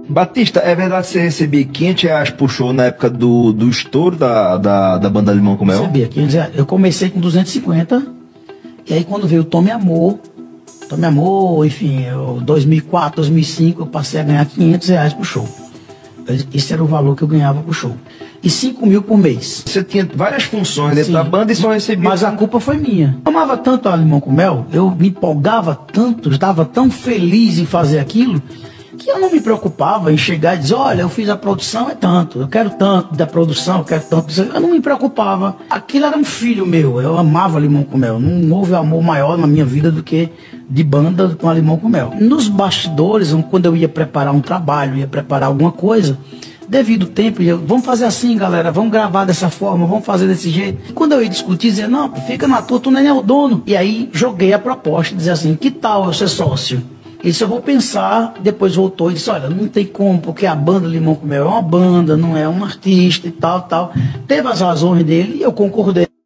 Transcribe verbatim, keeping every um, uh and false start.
Batista, é verdade que você recebia quinhentos reais por show na época do, do estouro da, da, da banda Limão com Mel? Recebia quinhentos reais. Eu comecei com duzentos e cinquenta, e aí quando veio o Tome Amor, Tome Amor, enfim, eu, dois mil e quatro, dois mil e cinco, eu passei a ganhar quinhentos reais por show. Esse era o valor que eu ganhava por show. E cinco mil por mês. Você tinha várias funções dentro Sim, da banda e só recebia... Mas a culpa foi minha. Eu amava tanto a Limão com Mel, eu me empolgava tanto, estava tão feliz em fazer aquilo, que eu não me preocupava em chegar e dizer, olha, eu fiz a produção, é tanto, eu quero tanto da produção, eu quero tanto. Eu não me preocupava. Aquilo era um filho meu, eu amava Limão com Mel. Não houve amor maior na minha vida do que de banda com a Limão com Mel. Nos bastidores, quando eu ia preparar um trabalho, ia preparar alguma coisa, devido ao tempo, eu, vamos fazer assim, galera, vamos gravar dessa forma, vamos fazer desse jeito. E quando eu ia discutir, dizia, não, fica na tua, tu nem é o dono. E aí joguei a proposta, dizer assim, que tal eu ser sócio? Isso eu vou pensar, depois voltou e disse, olha, não tem como, porque a banda Limão com Mel é uma banda, não é um artista e tal, tal. Teve as razões dele e eu concordei.